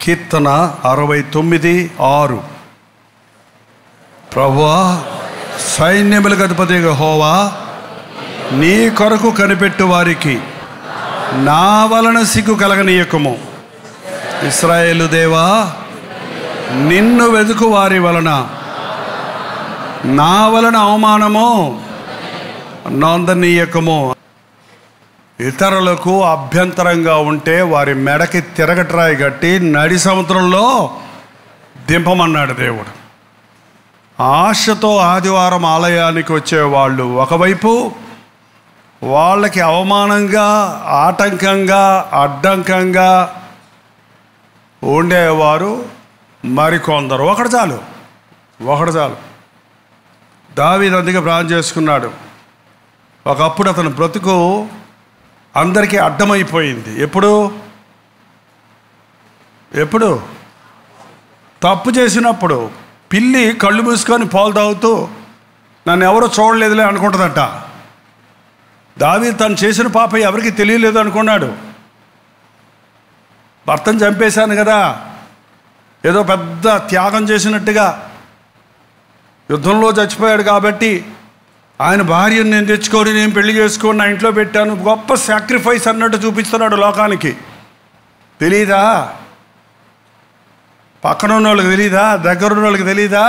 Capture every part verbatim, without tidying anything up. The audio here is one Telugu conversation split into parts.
కీర్తన అరవై తొమ్మిది ఆరు. ప్రభువా, సైన్యములకు అధిపతి యెహోవా, నీ కొరకు కనిపెట్టు వారికి నా వలన సిగ్గు కలగనీయకము. ఇశ్రాయేలు దేవా, నిన్ను వెదుకు వారి వలన నా వలన అవమానము నొందనీయకము. ఇతరులకు అభ్యంతరంగా ఉంటే వారి మెడకి తిరగట్రాయి కట్టి నడి సముద్రంలో దింపమన్నాడు దేవుడు. ఆశతో ఆదివారం ఆలయానికి వచ్చేవాళ్ళు ఒకవైపు, వాళ్ళకి అవమానంగా, ఆటంకంగా, అడ్డంకంగా ఉండేవారు మరికొందరు. ఒకటి చాలు, ఒకటి చాలు. దావీదు అందుకే ప్రార్థన చేసుకున్నాడు. ఒకప్పుడు అతను బ్రతుకు అందరికీ అడ్డమైపోయింది. ఎప్పుడు ఎప్పుడు తప్పు చేసినప్పుడు. పిల్లి కళ్ళు మూసుకొని పాలు తాగుతూ నన్ను ఎవరో చూడలేదులే అనుకుంటుందట. దావీదు తను చేసిన పాప ఎవరికి తెలియలేదు అనుకున్నాడు. భర్తను చంపేశాను కదా, ఏదో పెద్ద త్యాగం చేసినట్టుగా, యుద్ధంలో చచ్చిపోయాడు కాబట్టి ఆయన భార్యను నేను తెచ్చుకొని నేను పెళ్లి చేసుకొని నా ఇంట్లో పెట్టాను, గొప్ప సాక్రిఫైస్ అన్నట్టు చూపిస్తున్నాడు లోకానికి. తెలీదా? పక్కన ఉన్న వాళ్ళకి తెలీదా? దగ్గర ఉన్న వాళ్ళకి తెలీదా?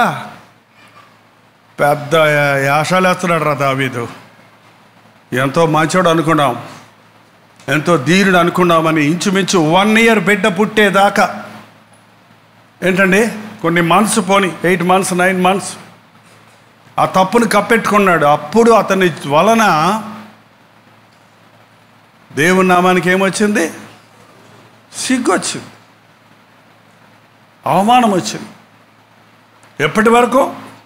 పెద్ద యాషాలు వేస్తున్నాడు రా దావీదు. ఎంతో మంచోడు అనుకున్నాం, ఎంతో ధీరుడు అనుకున్నామని ఇంచుమించు వన్ ఇయర్ బిడ్డ పుట్టేదాకా, ఏంటండి కొన్ని మంత్స్ పోని ఎయిట్ మంత్స్ నైన్ మంత్స్ ఆ తప్పును కప్పెట్టుకున్నాడు. అప్పుడు అతని వలన దేవుని నామానికి ఏమొచ్చింది? సిగ్గు వచ్చింది, అవమానం వచ్చింది. ఎప్పటి వరకు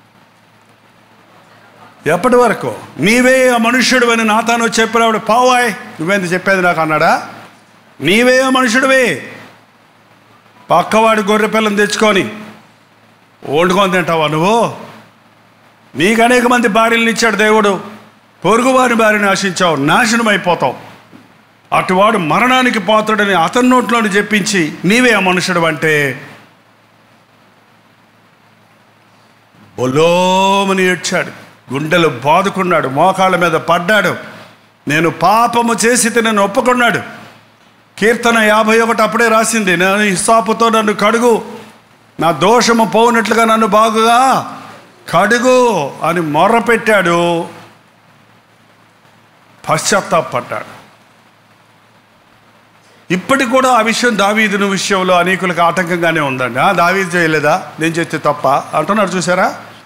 ఎప్పటి వరకు నీవే ఆ మనుష్యుడు అని నాతాను చెప్పినప్పుడు, పావాయ్ నువ్వేంది చెప్పేది నాకు అన్నాడా? నీవే ఆ మనుష్యుడివే, పక్కవాడి గొర్రె పిల్లని తెచ్చుకొని వండుకొని తింటావా నువ్వు? నీకు అనేక మంది భార్యలను ఇచ్చాడు దేవుడు, పొరుగువారి భార్యని ఆశించావు, నాశనం అయిపోతావు. అటువాడు మరణానికి పాత్రుడని అతని నోట్లోని చెప్పించి నీవే ఆ మనుషుడు అంటే బొలోమని ఏడ్చాడు, గుండెలు బాదుకున్నాడు, మోకాళ్ళ మీద పడ్డాడు. నేను పాపము చేసి నన్ను ఒప్పుకున్నాడు. కీర్తన యాభై ఒకటి అప్పుడే రాసింది, నేను హిస్సాపుతో నన్ను కడుగు, నా దోషము పోనట్లుగా నన్ను బాగుగా కడుగు అని మొర్రపెట్టాడు, పశ్చాత్తాపడ్డాడు. ఇప్పటికి కూడా ఆ విషయం దావీదు విషయంలో అనేకులకు ఆటంకంగానే ఉందండి. దావీదు చేయలేదా, నేను చేస్తే తప్ప అంటున్నారు చూసారా?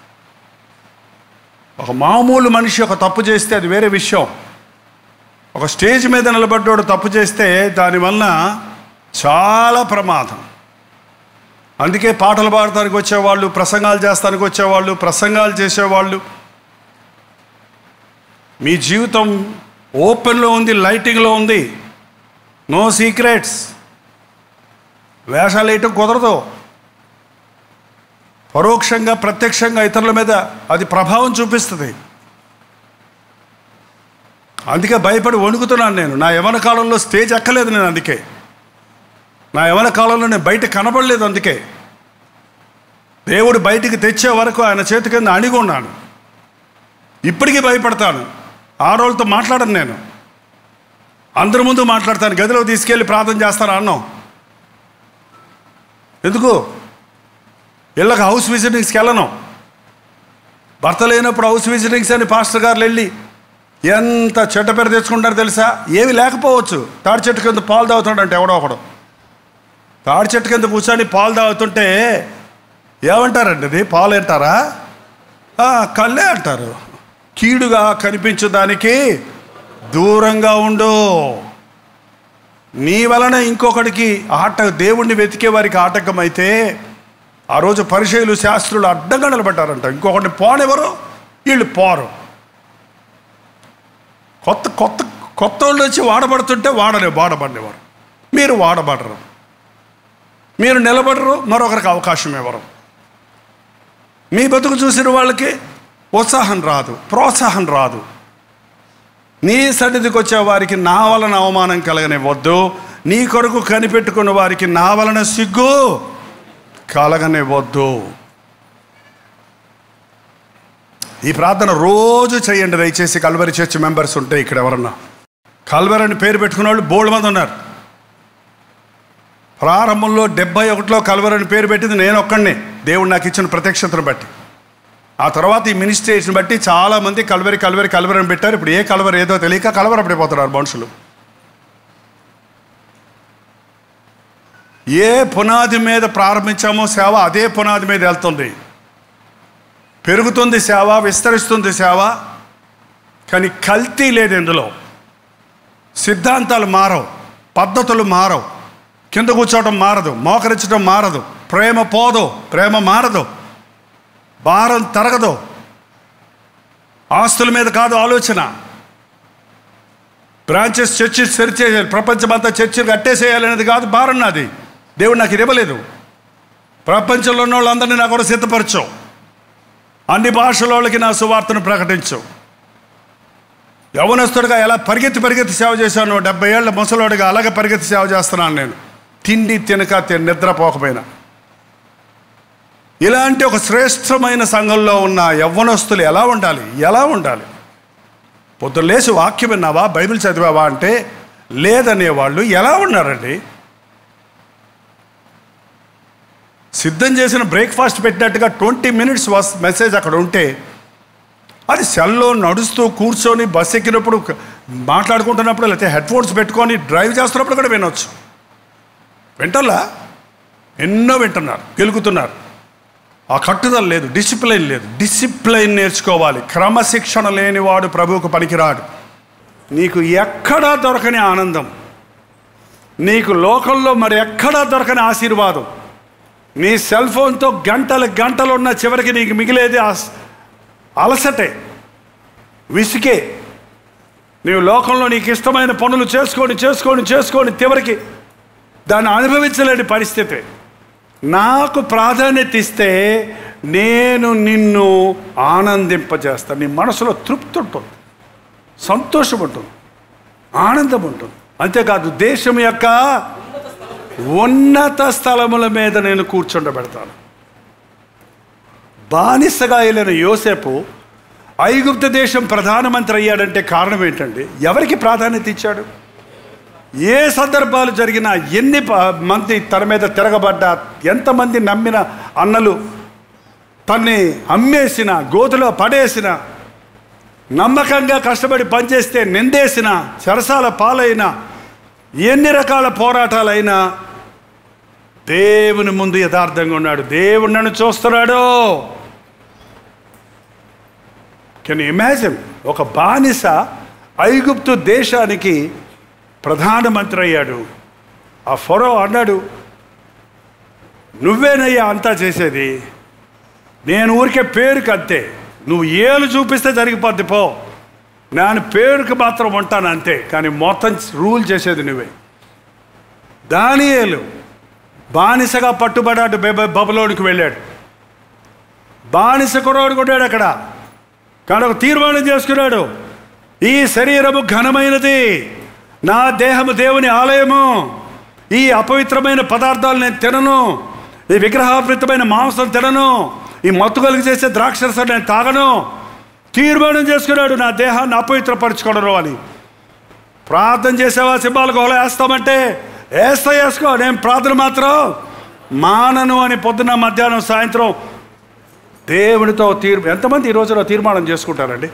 ఒక మామూలు మనిషి ఒక తప్పు చేస్తే అది వేరే విషయం. ఒక స్టేజ్ మీద నిలబడ్డాడు తప్పు చేస్తే దానివల్ల చాలా ప్రమాదం. అందుకే పాటలు పాడటానికి వచ్చేవాళ్ళు, ప్రసంగాలు చేస్తానికి వచ్చేవాళ్ళు, ప్రసంగాలు చేసేవాళ్ళు, మీ జీవితం ఓపెన్లో ఉంది, లైటింగ్లో ఉంది, నో సీక్రెట్స్. వేషాలు వేయటం కుదరదు. పరోక్షంగా ప్రత్యక్షంగా ఇతరుల మీద అది ప్రభావం చూపిస్తుంది. అందుకే భయపడి వణుకుతున్నాను నేను. నా యవ్వన కాలంలో స్టేజ్ ఎక్కలేదు నేను, అందుకే నా యవ్వన కాలంలో నేను బయట కనబడలేదు. అందుకే దేవుడు బయటికి తెచ్చే వరకు ఆయన చేతి కింద అణిగి ఉన్నాను. ఇప్పటికీ భయపడతాను. ఆడవాళ్ళతో మాట్లాడను నేను, అందరి ముందు మాట్లాడతాను. గదిలో తీసుకెళ్ళి ప్రార్థన చేస్తాను అన్నాం. ఎందుకు? ఇళ్ళకి హౌస్ విజిటింగ్స్కి వెళ్ళను. భర్త లేనప్పుడు హౌస్ విజిటింగ్స్ అని పాస్టర్ గారు వెళ్ళి ఎంత చెడ్డ పేరు తెచ్చుకుంటారో తెలుసా? ఏమి లేకపోవచ్చు, తాడి చెట్టు కింద పాలు తాగుతాడంటే ఎవడో ఒకడు. తాడి చెట్టు కింద కూర్చొని పాలు తాగుతుంటే ఏమంటారండి? అది పాలు అంటారా? కళ్ళే అంటారు. కీడుగా కనిపించు దానికి దూరంగా ఉండు. నీ వలన ఇంకొకటికి ఆట దేవుణ్ణి వెతికే వారికి ఆటంకం అయితే, ఆ రోజు పరిచయులు శాస్త్రులు అడ్డంగా నిలబడ్డారంట. ఇంకొకటిని పోనెవరు, వీళ్ళు పోరు. కొత్త కొత్త కొత్త వాళ్ళు వచ్చి వాడబడుతుంటే వాడలే వాడబడినవారు. మీరు వాడబడరు, మీరు నిలబడరు, మరొకరికి అవకాశం ఇవ్వరు. మీ బతుకు చూసిన వాళ్ళకి ఉత్సాహం రాదు, ప్రోత్సాహం రాదు. నీ సన్నిధికి వచ్చే వారికి నా వలన అవమానం కలగనివ్వద్దు, నీ కొరకు కనిపెట్టుకున్న వారికి నా వలన సిగ్గు కలగనివ్వద్దు. ఈ ప్రార్థన రోజు చేయండి దయచేసి. కల్వరి చర్చ్ మెంబర్స్ ఉంటే ఇక్కడ ఎవరన్నా కల్వరి అని పేరు పెట్టుకున్న వాళ్ళు బోల్డ్ మంది ఉన్నారు. ప్రారంభంలో డెబ్బై ఒకటిలో కల్వరి అని పేరు పెట్టింది నేను ఒక్కడినే, దేవుడు నాకు ఇచ్చిన ప్రత్యక్షతను బట్టి. ఆ తర్వాత ఈ మినిస్ట్రేషన్ బట్టి చాలామంది కల్వరి కల్వరి కల్వరి అని పెట్టారు. ఇప్పుడు ఏ కల్వరి ఏదో తెలియక కలవరపడిపోతున్నారు మనుషులు. ఏ పునాది మీద ప్రారంభించామో సేవ అదే పునాది మీద వెళ్తుంది. పెరుగుతుంది సేవ, విస్తరిస్తుంది సేవ, కానీ కల్తీ లేదు ఇందులో. సిద్ధాంతాలు మారవు, పద్ధతులు మారవు, కింద కూర్చోవడం మారదు, మోకరించడం మారదు, ప్రేమ పోదు, ప్రేమ మారదు, భారం తరగదు. ఆస్తుల మీద కాదు ఆలోచన. బ్రాంచెస్ చర్చి తెరిచేయాలి, ప్రపంచమంతా చర్చిలు కట్టేసేయాలనేది కాదు భారం నాది. దేవుడు నాకు ఇవ్వలేదు. ప్రపంచంలో ఉన్న వాళ్ళందరినీ నాకు కూడా సిద్ధపరచు, అన్ని భాషల వాళ్ళకి నా సువార్తను ప్రకటించు. యవనస్తుడిగా ఎలా పరిగెత్తి పరిగెత్తి సేవ చేశాను, డెబ్బై ఏళ్ళ ముసలోడిగా అలాగే పరిగెత్తి సేవ చేస్తున్నాను నేను, తిండి తినక నిద్రపోకపోయినా. ఇలాంటి ఒక శ్రేష్టమైన సంఘంలో ఉన్న యవ్వనస్తులు ఎలా ఉండాలి ఎలా ఉండాలి పొద్దున్న లేచి వాక్యం విన్నావా, బైబిల్ చదివావా అంటే లేదనేవాళ్ళు ఎలా ఉన్నారండి? సిద్ధం చేసిన బ్రేక్ఫాస్ట్ పెట్టినట్టుగా ట్వంటీ మినిట్స్ వస్ మెసేజ్ అక్కడ ఉంటే అది సెల్లో నడుస్తూ కూర్చొని బస్ ఎక్కినప్పుడు మాట్లాడుకుంటున్నప్పుడు లేకపోతే హెడ్ ఫోన్స్ పెట్టుకొని డ్రైవ్ చేస్తున్నప్పుడు కూడా వినొచ్చు. వింటల్లా ఎన్నో వింటున్నారు, గెలుగుతున్నారు. ఆ కట్టుదల లేదు, డిసిప్లైన్ లేదు. డిసిప్లైన్ నేర్చుకోవాలి. క్రమశిక్షణ లేనివాడు ప్రభువుకు పనికిరాడు. నీకు ఎక్కడా దొరకని ఆనందం, నీకు లోకంలో మరి ఎక్కడా దొరకని ఆశీర్వాదం, నీ సెల్ ఫోన్తో గంటలు గంటలు ఉన్న చివరికి నీకు మిగిలేది అలసటే, విసికే. నీవు లోకంలో నీకు ఇష్టమైన పనులు చేసుకొని చేసుకొని చేసుకొని చివరికి దాన్ని అనుభవించలేని పరిస్థితి. నాకు ప్రాధాన్యత ఇస్తే నేను నిన్ను ఆనందింపజేస్తాను. నీ మనసులో తృప్తి ఉంటుంది, సంతోషం ఉంటుంది, ఆనందం ఉంటుంది. అంతేకాదు దేశం యొక్క ఉన్నత స్థలముల మీద నేను కూర్చుండబెడతాను. బానిసగా వెళ్ళిన యోసేపు ఐగుప్తు దేశం ప్రధానమంత్రి అయ్యాడంటే కారణం ఏంటండి? ఎవరికి ప్రాధాన్యత ఇచ్చాడు? ఏ సందర్భాలు జరిగినా, ఎన్ని మంది తన మీద తిరగబడ్డా, ఎంతమంది నమ్మిన అన్నలు తన్ని అమ్మేసిన, గోతులో పడేసిన, నమ్మకంగా కష్టపడి పనిచేస్తే నిందేసిన, చెరసాల పాలైన, ఎన్ని రకాల పోరాటాలైనా దేవుని ముందు యథార్థంగా ఉన్నాడు. దేవుడు నన్ను చూస్తున్నాడు. Can you imagine? ఒక బానిస ఐగుప్తు దేశానికి ప్రధానమంత్రి అయ్యాడు. ఆ ఫరో అన్నాడు, నువ్వేనయ్యా అంతా చేసేది, నేను ఊరికే పేరుకి అంతే, నువ్వు ఏలు చూపిస్తే జరిగిపోద్ది పో, నేను పేరుకి మాత్రం ఉంటాను అంతే, కానీ మొత్తం రూల్ చేసేది నువ్వే. దానియేలు బానిసగా పట్టుబడ్డాడు, బబులోనికి వెళ్ళాడు. బానిస కుర్రాడు కొట్టాడు అక్కడ, కానీ ఒక తీర్మానం చేసుకున్నాడు, ఈ శరీరము ఘనమైనది, నా దేహము దేవుని ఆలయము, ఈ అపవిత్రమైన పదార్థాలు నేను తినను, ఈ విగ్రహావృతమైన మాంసం తినను, ఈ మత్తు కలిగి చేసే ద్రాక్షరసం నేను తాగను. తీర్మానం చేసుకున్నాడు, నా దేహాన్ని అపవిత్రపరచుకోవడం అని. ప్రార్థన చేసేవా? సింబాలకు హోళ వేస్తామంటే వేస్తా, వేసుకో, నేను ప్రార్థన మాత్రం మానను అని పొద్దున్న మధ్యాహ్నం సాయంత్రం దేవునితో తీర్ ఎంతమంది ఈ రోజులో తీర్మానం చేసుకుంటారండి?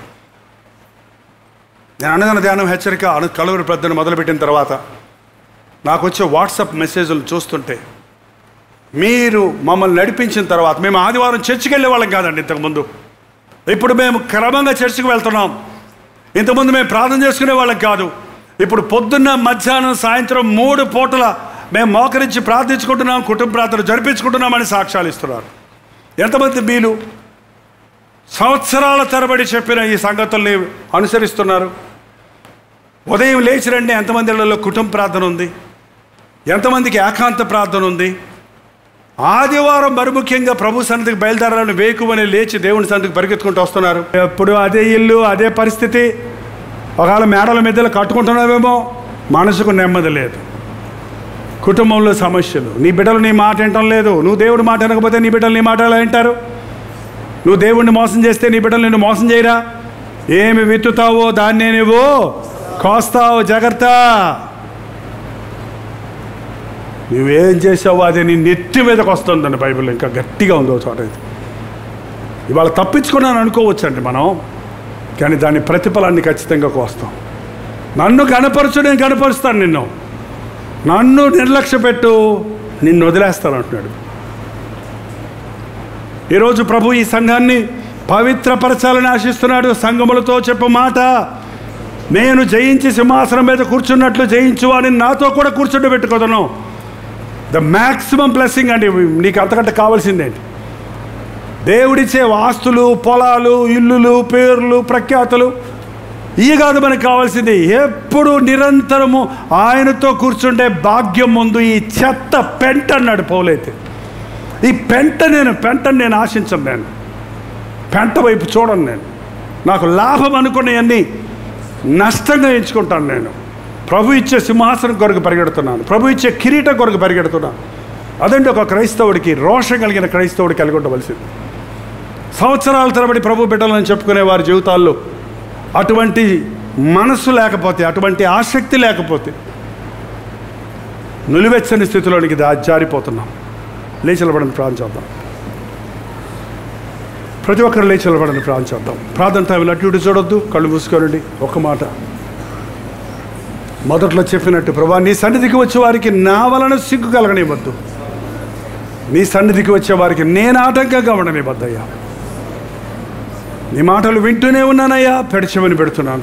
నేను అనగన ధ్యానం హెచ్చరిక అను కలువరి ప్రార్థన మొదలుపెట్టిన తర్వాత నాకు వచ్చే వాట్సాప్ మెసేజ్లు చూస్తుంటే, మీరు మమ్మల్ని నడిపించిన తర్వాత, మేము ఆదివారం చర్చికి వెళ్ళే వాళ్ళం కాదండి ఇంతకుముందు, ఇప్పుడు మేము క్రమంగా చర్చికి వెళ్తున్నాం. ఇంతకుముందు మేము ప్రార్థన చేసుకునే వాళ్ళం కాదు, ఇప్పుడు పొద్దున్న మధ్యాహ్నం సాయంత్రం మూడు పూటల మేము మోకరించి ప్రార్థించుకుంటున్నాం, కుటుంబ ప్రార్థన జరిపించుకుంటున్నామని సాక్ష్యాలు ఇస్తున్నారు. ఎంతమంది మీరు సంవత్సరాల తరబడి చెప్పిన ఈ సంగతుల్ని అనుసరిస్తున్నారు? ఉదయం లేచి రండి, ఎంతమంది ఇళ్లలో కుటుంబ ప్రార్థన ఉంది? ఎంతమందికి ఏకాంత ప్రార్థన ఉంది? ఆదివారం మరి ముఖ్యంగా ప్రభు సన్నిధికి బయలుదేరాలని వేకువని లేచి దేవుని సన్నిధికి పరిగెత్తుకుంటూ వస్తున్నారు. ఎప్పుడు అదే ఇల్లు, అదే పరిస్థితి. ఒకవేళ మేడల మధ్యలో కట్టుకుంటున్నావేమో, మనసుకు నెమ్మది లేదు. కుటుంబంలో సమస్యలు, నీ బిడ్డలు నీ మాట వినటం లేదు. నువ్వు దేవుడి మాట వినకపోతే నీ బిడ్డలు నీ మాట ఎలా వింటారు? నువ్వు దేవుడిని మోసం చేస్తే నీ బిడ్డలు నిన్ను మోసం చేయరా? ఏమి విత్తుతావో దాన్నే నువ్వు కోస్తావు, జాగ్రత్త. నువ్వేం చేసావో అది నీ నెత్తి మీదకి వస్తుందండి. బైబిల్ ఇంకా గట్టిగా ఉందో చోట. ఇది ఇవాళ తప్పించుకున్నాను అనుకోవచ్చు అండి మనం, కానీ దాని ప్రతిఫలాన్ని ఖచ్చితంగా కోస్తాం. నన్ను కనపరచు, నేను కనపరుస్తాను నిన్ను. నన్ను నిర్లక్ష్య పెట్టు, నిన్ను వదిలేస్తాను అంటున్నాడు. ఈరోజు ప్రభు ఈ సంఘాన్ని పవిత్రపరచాలని ఆశిస్తున్నాడు. సంఘములతో చెప్పు మాట, నేను జయించి సింహాసనం మీద కూర్చున్నట్లు జయించు అని నాతో కూడా కూర్చుండి పెట్టుకోదను. ద మ్యాక్సిమం బ్లెస్సింగ్ అండి. నీకు అంతకంటే కావాల్సిందేంటి? దేవుడిచ్చే ఆస్తులు, పొలాలు, ఇల్లులు, పేర్లు, ప్రఖ్యాతులు ఇవి కాదు మనకు కావాల్సింది. ఎప్పుడు నిరంతరము ఆయనతో కూర్చుండే భాగ్యం ముందు ఈ చెత్త పెంట అన్నాడు పౌలైతే. ఈ పెంట నేను పెంటను నేను ఆశించను. నేను పెంట వైపు చూడను. నేను నాకు లాభం అనుకునేవన్నీ నష్టంగా ఎంచుకుంటాను. నేను ప్రభు ఇచ్చే సింహాసనం కొరకు పరిగెడుతున్నాను. ప్రభు ఇచ్చే కిరీటం కొరకు పరిగెడుతున్నాను. అదంటే ఒక క్రైస్తవుడికి, రోషం కలిగిన క్రైస్తవుడికి కలిగి ఉండవలసింది. సంవత్సరాల తరబడి ప్రభు బిడ్డలని చెప్పుకునే వారి జీవితాల్లో అటువంటి మనస్సు లేకపోతే, అటువంటి ఆసక్తి లేకపోతే నిలువెచ్చని స్థితిలోనికి దా జారిపోతున్నాం. లేచి నిలబడని ప్రార్థన చేద్దాం. ప్రతి ఒక్కరు లేచి నిలబడని ప్రార్థన చేద్దాం. ప్రార్థన టైంలో అటు ఇటు చూడొద్దు, కళ్ళు మూసుకోనండి. ఒక్క మాట మొదట్లో చెప్పినట్టు, ప్రభా నీ సన్నిధికి వచ్చే వారికి నా వలన సిగ్గు కలగనివ్వద్దు. నీ సన్నిధికి వచ్చే వారికి నేను ఆటంకంగా ఉండనివ్వద్దయ్యా. నీ మాటలు వింటూనే ఉన్నానయ్యా, పెడిచెమని పెడుతున్నాను.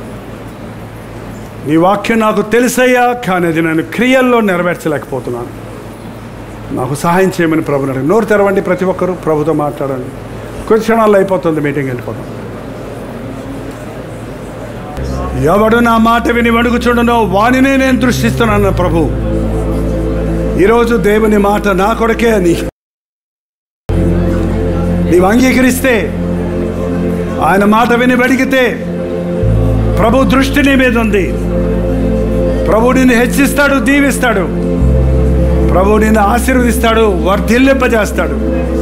నీ వాక్యం నాకు తెలుసయ్యా, కానీ అది నేను క్రియల్లో నెరవేర్చలేకపోతున్నాను. నాకు సహాయం చేయమని ప్రభుని అడిగి నోరు తెరవండి. ప్రతి ఒక్కరూ ప్రభుతో మాట్లాడండి. కొద్ది క్షణాల్లో అయిపోతుంది, మీటింగ్ వెళ్ళిపోతాం. ఎవడు నా మాట విని వణుకుచుండనో వానినే నేను దృష్టిస్తున్నాను ప్రభు. ఈరోజు దేవుని మాట నా కొరకే అని నీవు అంగీకరిస్తే, ఆయన మాట విని వెడిగితే, ప్రభు దృష్టి నీ మీద ఉంది. ప్రభు నిన్ను హెచ్చిస్తాడు, దీవిస్తాడు. ప్రభు నిన్ను ఆశీర్వదిస్తాడు, వర్ధిల్లింపజేస్తాడు.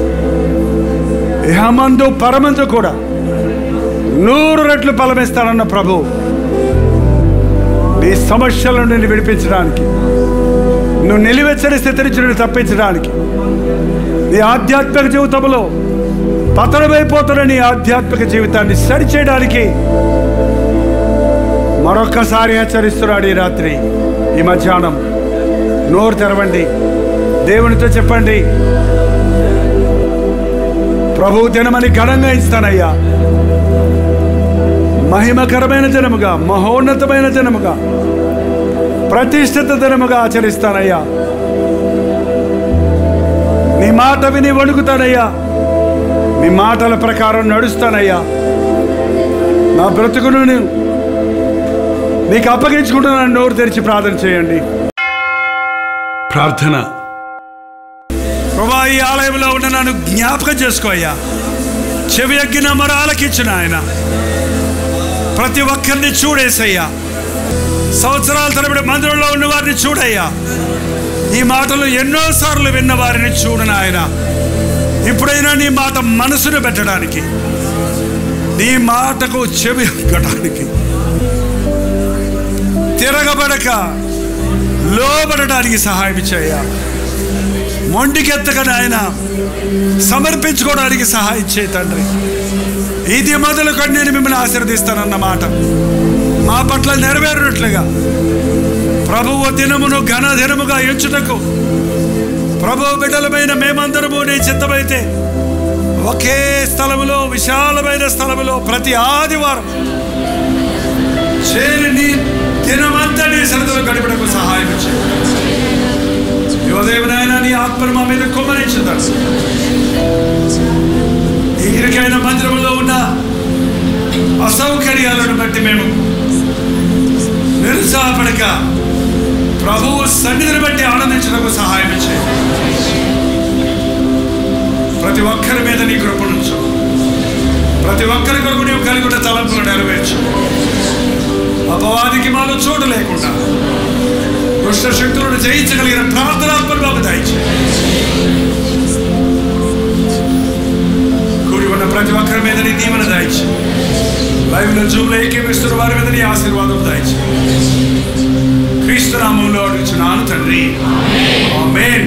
ఇహమందు పరమందు కూడా నూరు రెట్లు ఫలమిస్తానన్న ప్రభు నీ సమస్యలను నిన్ను విడిపించడానికి, నువ్వు నిలువెచ్చని స్థితి నుంచి నిన్ను తప్పించడానికి, నీ ఆధ్యాత్మిక జీవితంలో పతనమైపోతున్న నీ ఆధ్యాత్మిక జీవితాన్ని సరిచేయడానికి మరొక్కసారి హెచ్చరిస్తున్నాడు ఈ రాత్రి, ఈ మధ్యాహ్నం. నోరు తెరవండి, దేవునితో చెప్పండి, ప్రభు దినమని ఘనంగా ఇస్తానయ్యా. మహిమకరమైన దినముగా, మహోన్నతమైన దినముగా, ప్రతిష్ఠిత దినముగా ఆచరిస్తానయ్యా. నీ మాట విని వణుకుతానయ్యా. నీ మాటల ప్రకారం నడుస్తానయ్యా. నా బ్రతుకును నీకు అప్పగించుకుంటున్నాను. నోరు తెరిచి ప్రార్థన చేయండి. ప్రార్థన. ప్రభా, ఈ ఆలయంలో ఉన్న నన్ను జ్ఞాపకం చేసుకో అయ్యా. చెవి ఎగ్గిన మొర ఆలకించిన ఆయన ప్రతి ఒక్కరిని చూడేసయ్యా. సంవత్సరాల తరబడి మందిరంలో ఉన్న వారిని చూడయ్యా. ఈ మాటలు ఎన్నోసార్లు విన్న వారిని చూడను ఆయన. ఇప్పుడైనా నీ మాట మనసును పెట్టడానికి, నీ మాటకు చెవి ఎక్కడానికి, తిరగబడక లోబడడానికి సహాయం చేయ. మొండికెత్తక నాయన సమర్పించుకోవడానికి సహాయం చేయ తండ్రి. ఇది మొదలుకొని నేను మిమ్మల్ని ఆశీర్వదిస్తానన్న మాట మా పట్ల నెరవేరినట్లుగా ప్రభువు దినమును ఘన దినముగా ఎంచుటకు ప్రభువు బిడ్డలమైన మేమందరము నీ చిత్తమైతే ఒకే స్థలములో, విశాలమైన స్థలములో ప్రతి ఆదివారం చేరి నీ దినమంతా నీ సన్నిధిలో గడిపడకు సహాయం చేయండి. యువదేవునైనా నీ ఆత్మను మా మీద కుమ్మరించుతారు. ఈ ఇరుకైన మందిరంలో ఉన్న అసౌకర్యాలను బట్టి మేము నిరుత్సాహపడక ప్రభువు సన్నిధిని బట్టి ఆనందించడానికి సహాయం చేయండి. ప్రతి ఒక్కరి మీద నీ కృప నుంచు. ప్రతి ఒక్కరి కొరకు నీవు కలిగి ఉన్న తలంపులు నెరవేర్చు. అపవాదికి మాలో చోటు లేకుండా దుష్ట శక్తులను జయించగలిగిన ప్రార్థనాత్మను మాకు దయచేయండి. కూడి ఉన్న ప్రతి ఒక్కరి మీద నీ దీవెన దయచేయండి. లైవ్ లో జూమ్ లో ఏకీపిస్తున్న వారి మీద నీ ఆశీర్వాదం దయచేయండి. క్రీస్తు నామములో అడుగుచున్నాను తండ్రి, ఆమేన్.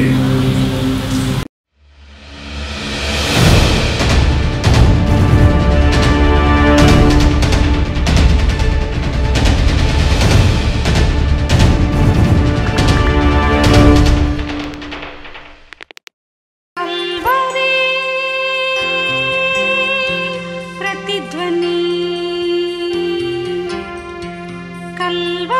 प्रतिध्वनि कल्व